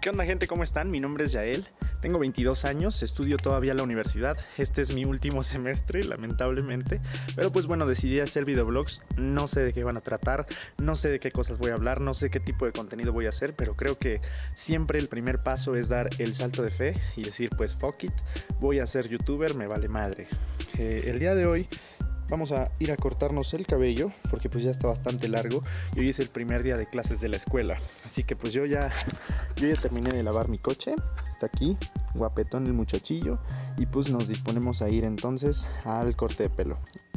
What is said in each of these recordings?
¿Qué onda, gente? ¿Cómo están? Mi nombre es Yael, tengo 22 años, estudio todavía en la universidad. Este es mi último semestre, lamentablemente. Pero pues bueno, decidí hacer videoblogs. No sé de qué van a tratar, no sé de qué cosas voy a hablar, no sé qué tipo de contenido voy a hacer, pero creo que siempre el primer paso es dar el salto de fe y decir pues fuck it, voy a ser youtuber, me vale madre. El día de hoy vamos a ir a cortarnos el cabello porque pues ya está bastante largo y hoy es el primer día de clases de la escuela. Así que pues yo ya terminé de lavar mi coche, está aquí, guapetón el muchachillo, y pues nos disponemos a ir entonces al corte de pelo.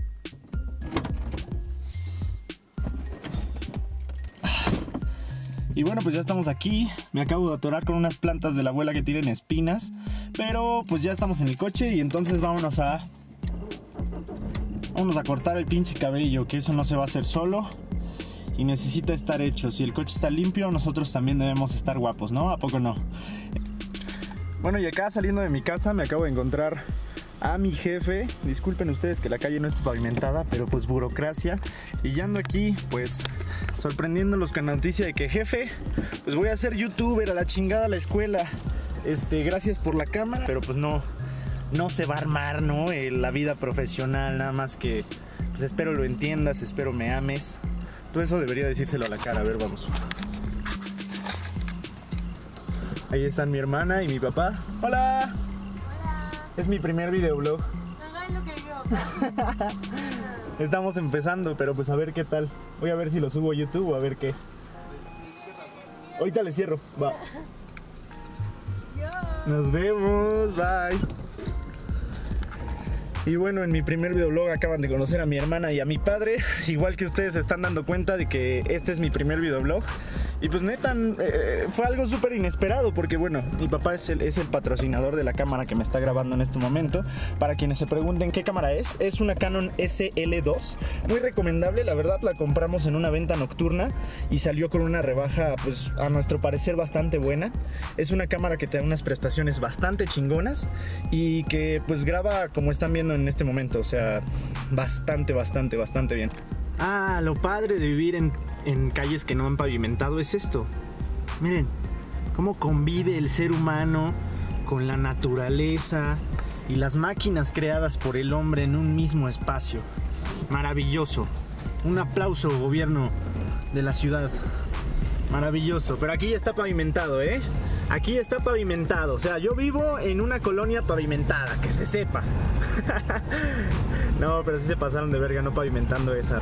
Y bueno, pues ya estamos aquí. Me acabo de atorar con unas plantas de la abuela que tienen espinas, pero pues ya estamos en el coche y entonces vámonos a cortar el pinche cabello, que eso no se va a hacer solo y necesita estar hecho. Si el coche está limpio, nosotros también debemos estar guapos, ¿no? ¿A poco no? Bueno, y acá saliendo de mi casa me acabo de encontrar a mi jefe. Disculpen ustedes que la calle no está pavimentada, pero pues burocracia. Y ya ando aquí, pues, sorprendiéndolos con la noticia de que, jefe, pues voy a ser youtuber, a la chingada la escuela. Gracias por la cámara, pero pues no se va a armar, ¿no? La vida profesional, nada más que pues espero lo entiendas, espero me ames. Todo eso debería decírselo a la cara. A ver, vamos. Ahí están mi hermana y mi papá. ¡Hola! Hola. Es mi primer videoblog. Hagan lo que yo. Estamos empezando, pero pues a ver qué tal. Voy a ver si lo subo a YouTube o a ver qué. Ahorita le cierro, va. Nos vemos, bye. Y bueno, en mi primer videoblog acaban de conocer a mi hermana y a mi padre. Igual que ustedes se están dando cuenta de que este es mi primer videoblog. Y pues neta, fue algo súper inesperado porque bueno, mi papá es el patrocinador de la cámara que me está grabando en este momento. Para quienes se pregunten qué cámara es una Canon SL2. Muy recomendable, la verdad la compramos en una venta nocturna y salió con una rebaja pues a nuestro parecer bastante buena. Es una cámara que te da unas prestaciones bastante chingonas y que pues graba como están viendo en este momento, o sea, bastante bien. Ah, lo padre de vivir en calles que no han pavimentado es esto. Miren, cómo convive el ser humano con la naturaleza y las máquinas creadas por el hombre en un mismo espacio. Maravilloso. Un aplauso, gobierno de la ciudad. Maravilloso. Pero aquí ya está pavimentado, ¿eh? Aquí está pavimentado. O sea, yo vivo en una colonia pavimentada, que se sepa. No, pero sí se pasaron de verga no pavimentando esa.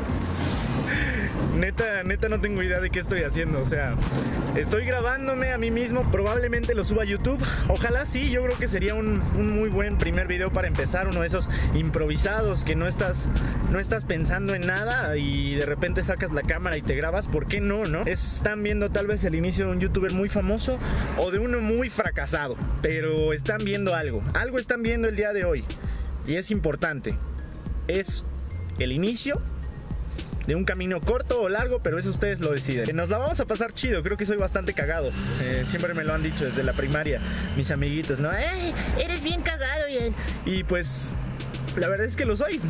Neta no tengo idea de qué estoy haciendo. O sea, estoy grabándome a mí mismo. Probablemente lo suba a YouTube. Ojalá sí, yo creo que sería un muy buen primer video para empezar. Uno de esos improvisados que no estás pensando en nada y de repente sacas la cámara y te grabas. ¿Por qué no, no? Están viendo tal vez el inicio de un youtuber muy famoso o de uno muy fracasado, pero están viendo algo están viendo el día de hoy y es importante. Es el inicio de un camino corto o largo, pero eso ustedes lo deciden. Nos la vamos a pasar chido, creo que soy bastante cagado. Siempre me lo han dicho desde la primaria mis amiguitos, ¿no? ¡Ey, eres bien cagado, bien! Y pues, la verdad es que lo soy.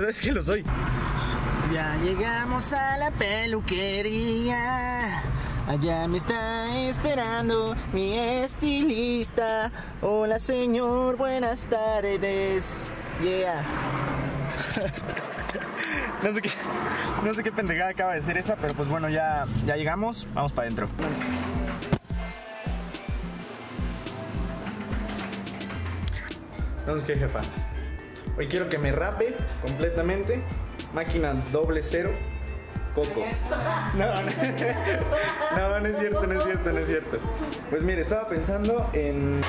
Ya llegamos a la peluquería. Allá me está esperando mi estilista. Hola, señor, buenas tardes. Yeah. No sé qué pendejada acaba de ser esa, pero pues bueno, ya llegamos, vamos para adentro. Entonces, ¿qué, jefa? Hoy quiero que me rape completamente. Máquina 00 Coco. No es cierto. Pues mire, estaba pensando en...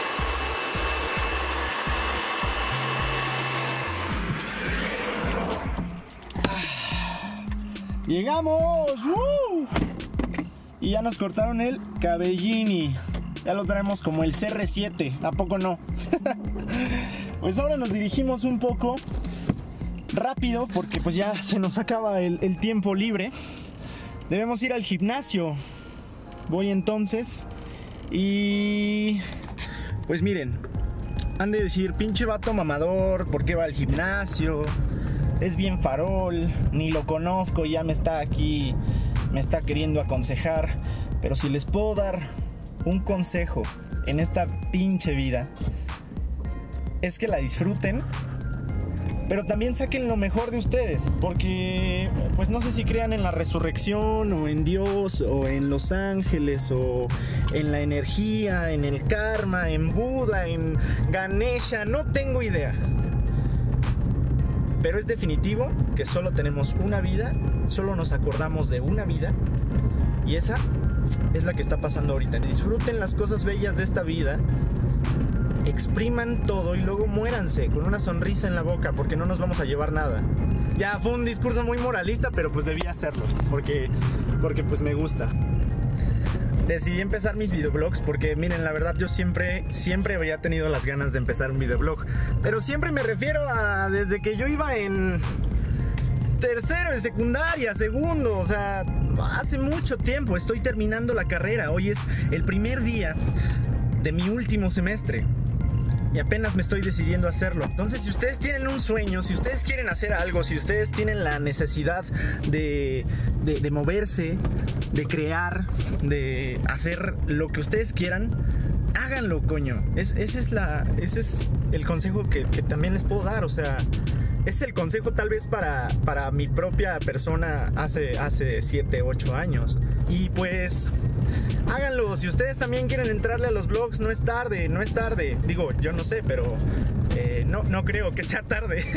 ¡Llegamos! ¡Woo! Y ya nos cortaron el cabellini. Ya lo traemos como el CR7, ¿a poco no? Pues ahora nos dirigimos un poco rápido porque pues ya se nos acaba el tiempo libre. Debemos ir al gimnasio. Voy entonces. Y... pues miren, han de decir, pinche vato mamador, ¿por qué va al gimnasio? Es bien farol, ni lo conozco, ya me está queriendo aconsejar. Pero si les puedo dar un consejo en esta pinche vida es que la disfruten, pero también saquen lo mejor de ustedes, porque pues no sé si crean en la resurrección o en Dios o en los ángeles o en la energía, en el karma, en Buda, en Ganesha, no tengo idea. Pero es definitivo que solo tenemos una vida, solo nos acordamos de una vida, y esa es la que está pasando ahorita. Disfruten las cosas bellas de esta vida, expriman todo y luego muéranse con una sonrisa en la boca, porque no nos vamos a llevar nada. Ya fue un discurso muy moralista, pero pues debía hacerlo, porque pues me gusta. Decidí empezar mis videoblogs porque, miren, la verdad yo siempre había tenido las ganas de empezar un videoblog, pero siempre me refiero a desde que yo iba en tercero de secundaria, segundo, o sea, hace mucho tiempo. Estoy terminando la carrera, hoy es el primer día de mi último semestre y apenas me estoy decidiendo a hacerlo. Entonces, si ustedes tienen un sueño, si ustedes quieren hacer algo, si ustedes tienen la necesidad de moverse, de crear, de hacer lo que ustedes quieran, háganlo, coño. Ese es el consejo que también les puedo dar. O sea, es el consejo tal vez para mi propia persona hace 7, 8 años. Y pues háganlo. Si ustedes también quieren entrarle a los vlogs, no es tarde, no es tarde. Digo, yo no sé, pero no creo que sea tarde.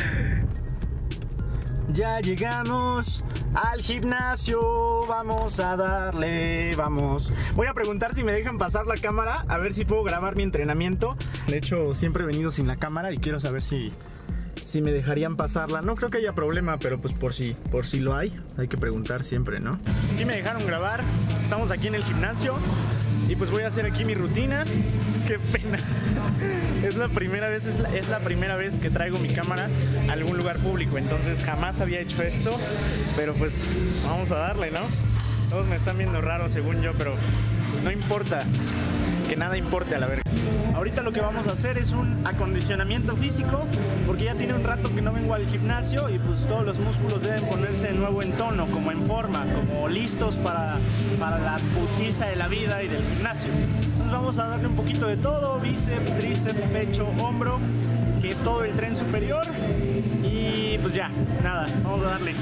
Ya llegamos al gimnasio, vamos a darle, vamos. Voy a preguntar si me dejan pasar la cámara, a ver si puedo grabar mi entrenamiento. De hecho, siempre he venido sin la cámara y quiero saber si me dejarían pasarla. No creo que haya problema, pero pues por si lo hay que preguntar siempre, ¿no? Sí me dejaron grabar, estamos aquí en el gimnasio y pues voy a hacer aquí mi rutina. Qué pena. Es la primera vez que traigo mi cámara a algún lugar público, entonces jamás había hecho esto, pero pues vamos a darle, ¿no? Todos me están viendo raro según yo, pero no importa, que nada importe a la verga. Ahorita lo que vamos a hacer es un acondicionamiento físico, porque ya tiene un rato que no vengo al gimnasio y pues todos los músculos deben ponerse de nuevo en tono, como en forma, como listos para la putiza de la vida y del gimnasio. Entonces vamos a darle un poquito de todo: bíceps, tríceps, pecho, hombro, que es todo el tren superior. Y pues ya, nada, vamos a darle.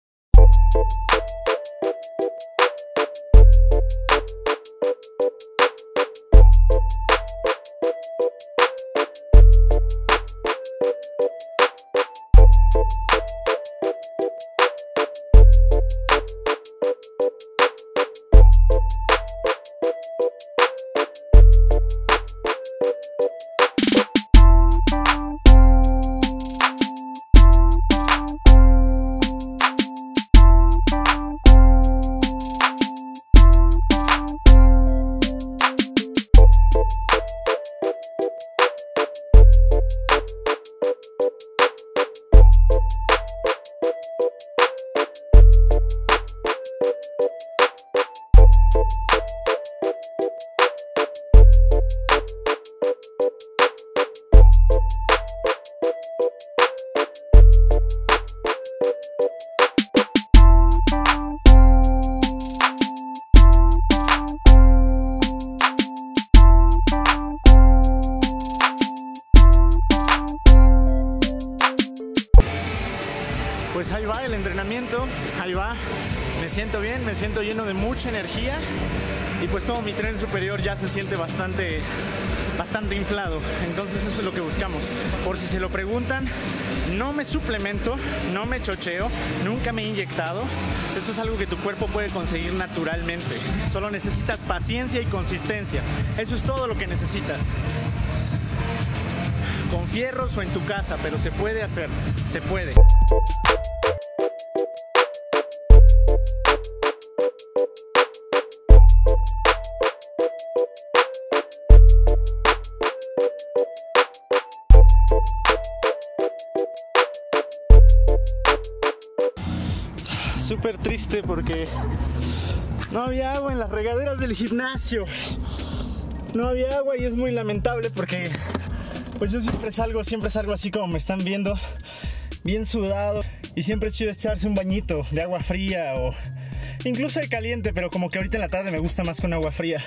Pues ahí va el entrenamiento, ahí va. Me siento bien, me siento lleno de mucha energía y pues todo mi tren superior ya se siente bastante inflado. Entonces eso es lo que buscamos. Por si se lo preguntan, no me suplemento, no me chocheo, nunca me he inyectado. Esto es algo que tu cuerpo puede conseguir naturalmente. Solo necesitas paciencia y consistencia. Eso es todo lo que necesitas. Con fierros o en tu casa, pero se puede hacer, se puede. Súper triste porque no había agua en las regaderas del gimnasio. No había agua y es muy lamentable porque pues yo siempre salgo así como me están viendo, bien sudado, y siempre es chido echarse un bañito de agua fría o incluso de caliente, pero como que ahorita en la tarde me gusta más con agua fría.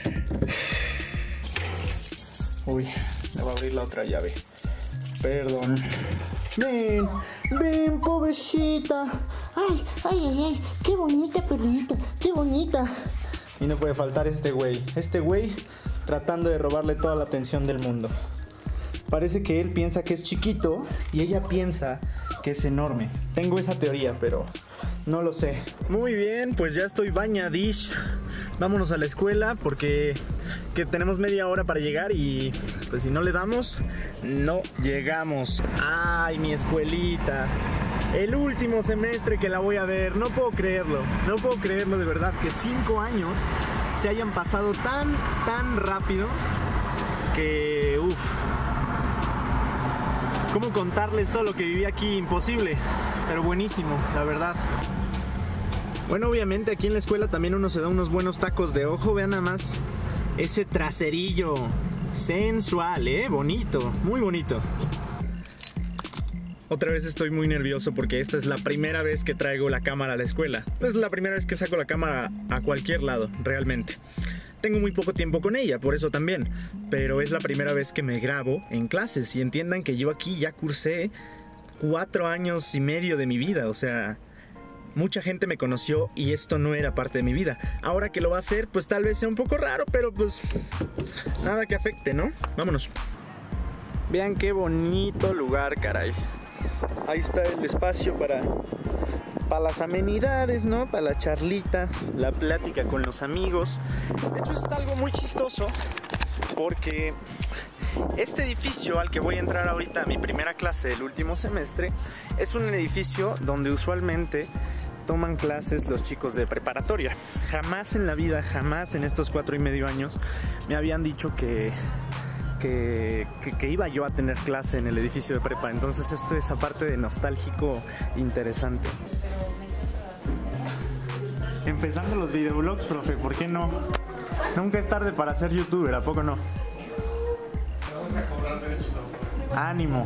Uy, me va a abrir la otra llave. Perdón. Ven, pobrecita. Ay, qué bonita perrita, qué bonita. Y no puede faltar este güey tratando de robarle toda la atención del mundo. Parece que él piensa que es chiquito y ella piensa que es enorme. Tengo esa teoría, pero no lo sé. Muy bien, pues ya estoy bañadish. Vámonos a la escuela porque tenemos media hora para llegar y pues si no le damos, no llegamos. Ay, mi escuelita. El último semestre que la voy a ver. No puedo creerlo de verdad que 5 años se hayan pasado tan rápido que ¿cómo contarles todo lo que viví aquí? Imposible, pero buenísimo, la verdad. Bueno, obviamente aquí en la escuela también uno se da unos buenos tacos de ojo. Vean nada más ese traserillo sensual, bonito, muy bonito. Otra vez estoy muy nervioso porque esta es la primera vez que traigo la cámara a la escuela. Es la primera vez que saco la cámara a cualquier lado, realmente. Tengo muy poco tiempo con ella, por eso también. Pero es la primera vez que me grabo en clases. Y entiendan que yo aquí ya cursé 4 años y medio de mi vida. O sea, mucha gente me conoció y esto no era parte de mi vida. Ahora que lo va a hacer, pues tal vez sea un poco raro, pero pues nada que afecte, ¿no? Vámonos. Vean qué bonito lugar, caray. Ahí está el espacio para las amenidades, ¿no? Para la charlita, la plática con los amigos. De hecho, es algo muy chistoso porque este edificio al que voy a entrar ahorita a mi primera clase del último semestre es un edificio donde usualmente toman clases los chicos de preparatoria. Jamás en la vida, jamás en estos 4 y medio años me habían dicho que iba yo a tener clase en el edificio de prepa. Entonces esto es aparte de nostálgico interesante. Empezando los videoblogs, profe, ¿por qué no? Nunca es tarde para ser youtuber, ¿a poco no? Te vamos a cobrar derechos de autor. ¡Ánimo!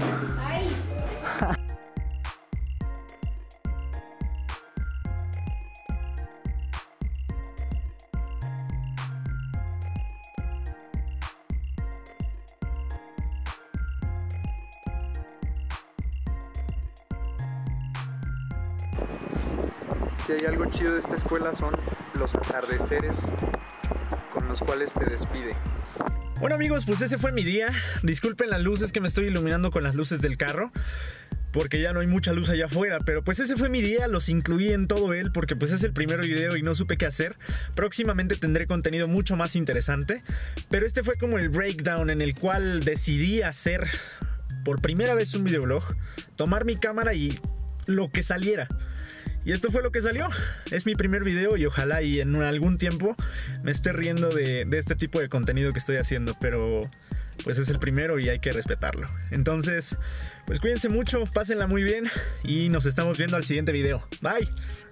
Si hay algo chido de esta escuela son los atardeceres con los cuales te despide. Bueno amigos, pues ese fue mi día. Disculpen las luces, que me estoy iluminando con las luces del carro porque ya no hay mucha luz allá afuera, pero pues ese fue mi día, los incluí en todo él porque pues es el primer video y no supe qué hacer. Próximamente tendré contenido mucho más interesante, pero este fue como el breakdown en el cual decidí hacer por primera vez un videoblog, tomar mi cámara y lo que saliera. Y esto fue lo que salió. Es mi primer video y ojalá y en algún tiempo me esté riendo de este tipo de contenido que estoy haciendo, pero pues es el primero y hay que respetarlo. Entonces, pues cuídense mucho, pásenla muy bien y nos estamos viendo al siguiente video. Bye.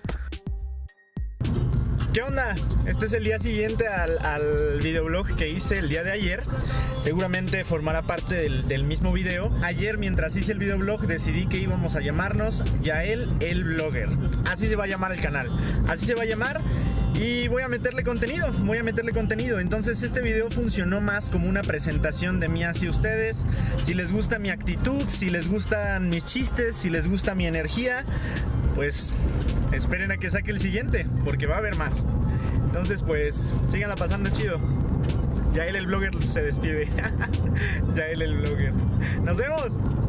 ¿Qué onda? Este es el día siguiente al videoblog que hice el día de ayer. Seguramente formará parte del mismo video. Ayer, mientras hice el videoblog, decidí que íbamos a llamarnos Yael el Blogger. Así se va a llamar el canal. Así se va a llamar. Y voy a meterle contenido, Entonces este video funcionó más como una presentación de mí hacia ustedes. Si les gusta mi actitud, si les gustan mis chistes, si les gusta mi energía, pues esperen a que saque el siguiente, porque va a haber más. Entonces pues síganla pasando chido. Yael el Blogger se despide. Yael el Blogger. Nos vemos.